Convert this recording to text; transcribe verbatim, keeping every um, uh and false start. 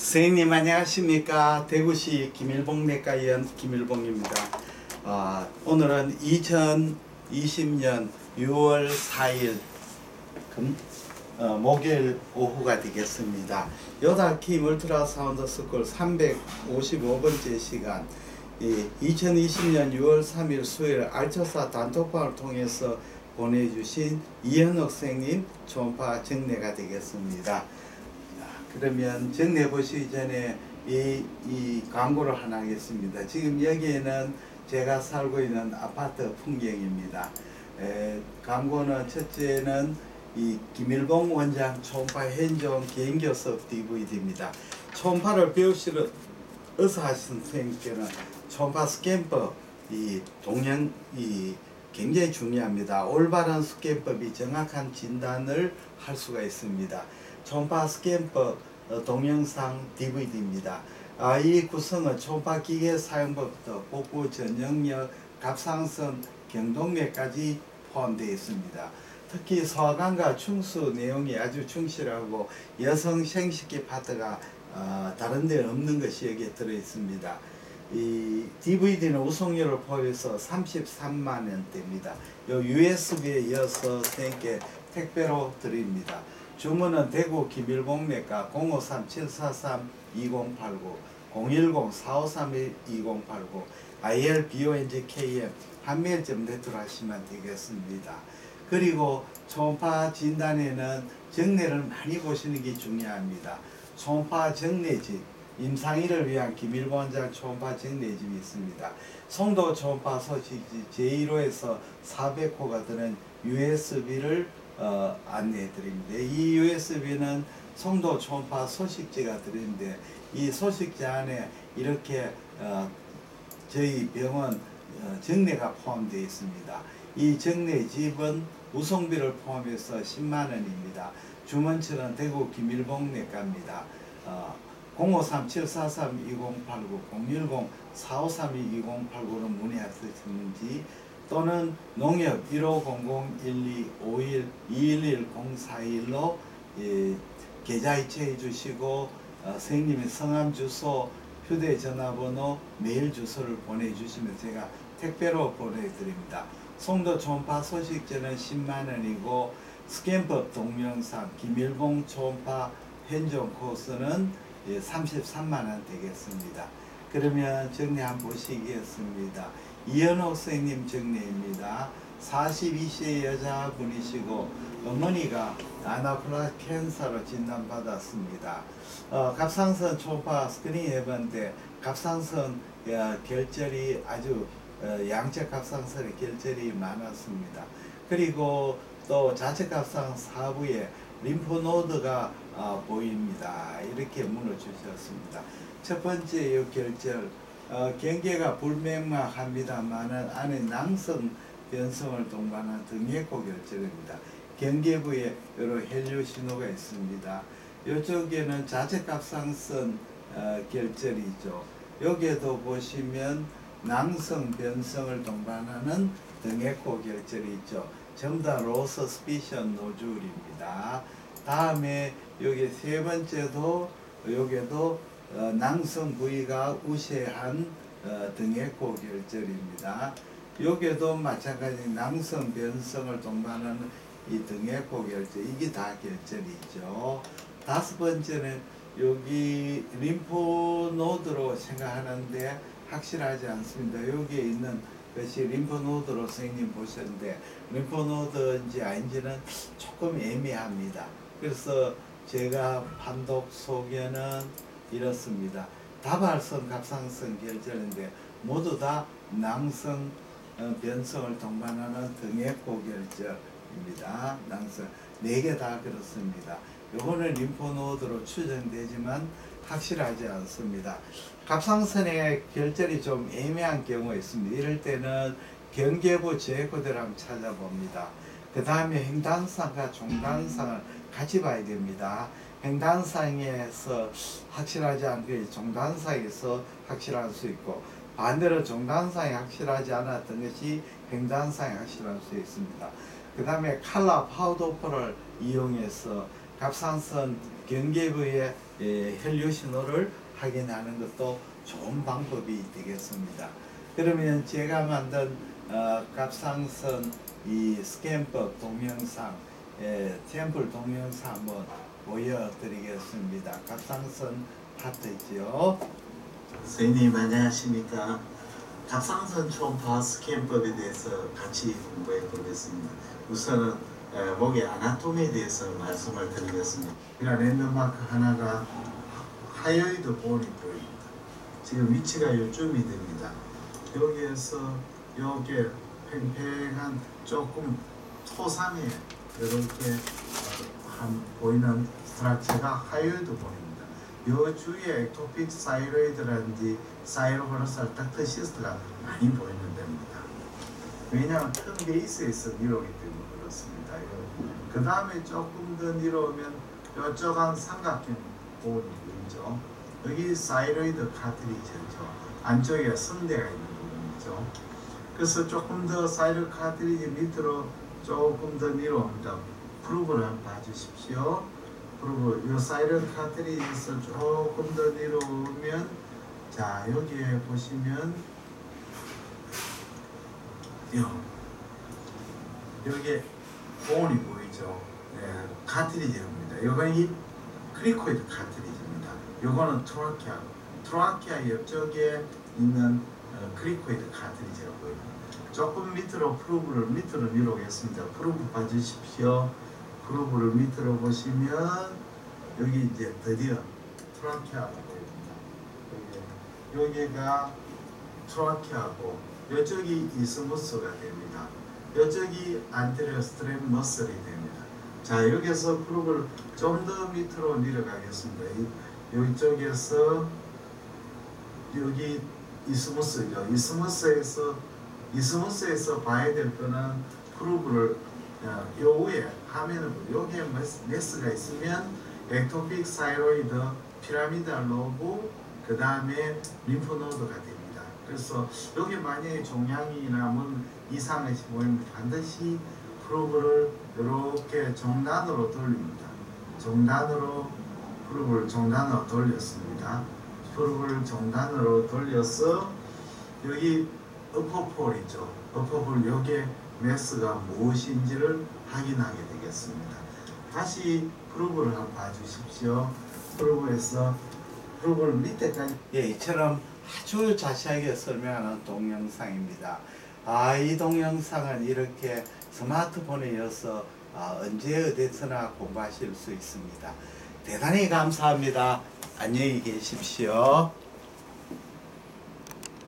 선생님 안녕하십니까. 대구시 김일봉내과의원 김일봉입니다. 어, 오늘은 이천이십년 유월 사일 금, 어, 목요일 오후가 되겠습니다. 요다킴 울트라사운드 스쿨 삼백오십오번째 시간, 이 이천이십년 유월 삼일 수요일 알처사 단톡방을 통해서 보내주신 이현옥 선생님 초음파 정례가 되겠습니다. 그러면 정례 보시기 전에 이, 이 광고를 하나 하겠습니다. 지금 여기에는 제가 살고 있는 아파트 풍경입니다. 에, 광고는 첫째는 이 김일봉 원장 초음파 현종 개인교섭 디브이디입니다. 초음파를 배우시는 의사 하신 선생님께는 초음파 스캔법 이 동영 이 굉장히 중요합니다. 올바른 스캔법이 정확한 진단을 할 수가 있습니다. 초음파 스캔법 어, 동영상 디브이디입니다. 아, 이 구성은 초음파 기계 사용법부터 복부 전영역, 갑상선, 경동맥까지 포함되어 있습니다. 특히 소화관과 충수 내용이 아주 충실하고 여성 생식기 파트가 어, 다른 데 없는 것이 여기에 들어 있습니다. 이 디브이디는 우송료를 포함해서 삼십삼만 원대입니다. 요 유에스비에 이어서 선생님께 택배로 드립니다. 주문은 대구 김일봉내과 공오삼 칠사삼 이공팔구 공일공 사오삼일 이공팔구 아이엘비오엔지케이엠 판매점 네트로 하시면 되겠습니다. 그리고 초음파 진단에는 정례를 많이 보시는 게 중요합니다. 초음파 정례집 임상일을 위한 김일봉 원장 초음파 정례집이 있습니다. 송도 초음파 소식지 제일호에서 사백호가 드는 유에스비를 어, 안내해 드립니다. 이 유에스비는 송도 초음파 소식지가 들어있는데 이 소식지 안에 이렇게 어, 저희 병원 어, 정례가 포함되어 있습니다. 이 정례집은 우송비를 포함해서 십만 원입니다. 주문처는 대구 김일봉내과입니다. 어, 공오삼 칠사삼 이공팔구 공일공 사오삼이 이공팔구로 문의하시는지 또는 농협 일오공공 일이오일 이일일 공사일로 예, 계좌 이체해 주시고 어, 선생님의 성함 주소 휴대전화번호 메일 주소를 보내주시면 제가 택배로 보내드립니다. 송도 초음파 소식제는 십만 원이고 스캔법 동영상 김일봉 초음파 현종 코스는 예, 삼십삼만 원 되겠습니다. 그러면 정례 한번 보시겠습니다. 이현옥 선생님 정례입니다. 사십이 세 여자분이시고 어머니가 아나플라 캔서로 진단받았습니다. 어, 갑상선 초음파 스크린 해봤는데 갑상선 어, 결절이 아주 어, 양측 갑상선의 결절이 많았습니다. 그리고 또 좌측 갑상 사부에 림프노드가 어, 보입니다. 이렇게 물어주셨습니다. 첫 번째 이 결절 어, 경계가 불명확합니다만은 안에 낭성 변성을 동반한 등에코 결절입니다. 경계부에 여러 혈류 신호가 있습니다. 이쪽에는 좌측 갑상선 어, 결절이죠. 여기에도 보시면 낭성 변성을 동반하는 등에코 결절이 있죠. 전부 다 로스 스피션 노즐입니다. 다음에 여기 세 번째도 여기도 어, 낭성 부위가 우세한 어, 등에코 결절입니다. 여기도 마찬가지 낭성 변성을 동반하는 이 등에코 결절, 이게 다 결절이죠. 다섯 번째는 여기 림프노드로 생각하는데 확실하지 않습니다. 여기에 있는 것이 림프노드로 선생님 보셨는데 림프노드인지 아닌지는 조금 애매합니다. 그래서 제가 판독 소견은 이렇습니다. 다발성 갑상선 결절인데 모두 다 낭성 어, 변성을 동반하는 등에코 결절입니다. 낭성 네 개 다 그렇습니다. 요거는 림프노드로 추정되지만 확실하지 않습니다. 갑상선의 결절이 좀 애매한 경우가 있습니다. 이럴 때는 경계부 제코드를 한번 찾아봅니다. 그 다음에 횡단상과 종단상을 같이 봐야 됩니다. 횡단상에서 확실하지 않고 종단상에서 확실할 수 있고 반대로 종단상이 확실하지 않았던 것이 횡단상이 확실할 수 있습니다. 그 다음에 칼라 파우더포를 이용해서 갑상선 경계부의 예, 혈류 신호를 확인하는 것도 좋은 방법이 되겠습니다. 그러면 제가 만든 어, 갑상선 이 스캔법 동영상, 예, 샘플 동영상 한번 보여드리겠습니다. 갑상선 파트죠. 선생님 안녕하십니까. 갑상선 초음파 스캔법에 대해서 같이 공부해 보겠습니다. 우선은 에, 목의 아나토미에 대해서 말씀을 드리겠습니다. 이런 랜드마크 하나가 하이어이드 본이 보입니다. 지금 위치가 요쯤이 됩니다. 여기에서 여기에 팽팽한 조금 토상에 이렇게 한 보이는 스트럭처가 하이어이드 본입니다. 요 주위에 엑토픽 사이로이드라든지 사이로호르살 닥터시스트가 많이 보이는 데입니다. 왜냐하면 큰 베이스에서 내려오기 때문에 그렇습니다. 그 다음에 조금 더 내려오면 뾰족한 삼각형 부분이 보이죠. 여기 사이로이드 카트리지죠. 안쪽에 성대가 있는 부분이죠. 그래서 조금 더 사이로이드 카트리지 밑으로 조금 더 내려옵니다. 프루브를 한번 봐주십시오. 그리고 이 사이로이드 카트리지에서 조금 더 내려오면, 자 여기에 보시면 요 여기에 본이 보이죠. 네, 카트리지입니다. 이건 이 크리코이드 카트리지입니다. 요거는 트라키아, 트라키아 옆쪽에 있는 어, 크리코이드 카트리지가 보입니다. 조금 밑으로 프루브를 밑으로 내려오겠습니다. 프루브 봐주십시오. 프루브를 밑으로 보시면 여기 이제 드디어 트라키아가 보입니다. 여기, 여기가 트라키아고 이쪽이 이스무스가 됩니다. 이쪽이 안테리어 스트랩 머슬이 됩니다. 자 여기서 프루브를 좀 더 밑으로 내려가겠습니다. 이, 이쪽에서 여기 이스무스죠. 이스무스에서 이스무스에서 봐야 될 거는 프루브를 요 위에 화면을 여기에 메스가 있으면 엑토픽 사이로이드, 피라미달 로브, 그 다음에 림프노드가 됩니다. 그래서 여기 만약에 종양이나 뭔 이상이 보이면 반드시 프로브를 이렇게 정단으로 돌립니다. 정단으로 프로브를 정단으로 돌렸습니다. 프로브를 정단으로 돌려서 여기 어퍼폴이죠. 어퍼폴 여기에 메스가 무엇인지를 확인하게 되겠습니다. 다시 프로브를 한번 봐주십시오. 프로브에서 프로브를 밑에까지 예, 이처럼 아주 자세하게 설명하는 동영상입니다. 아, 이 동영상은 이렇게 스마트폰에 이어서 아, 언제 어디서나 공부하실 수 있습니다. 대단히 감사합니다. 안녕히 계십시오.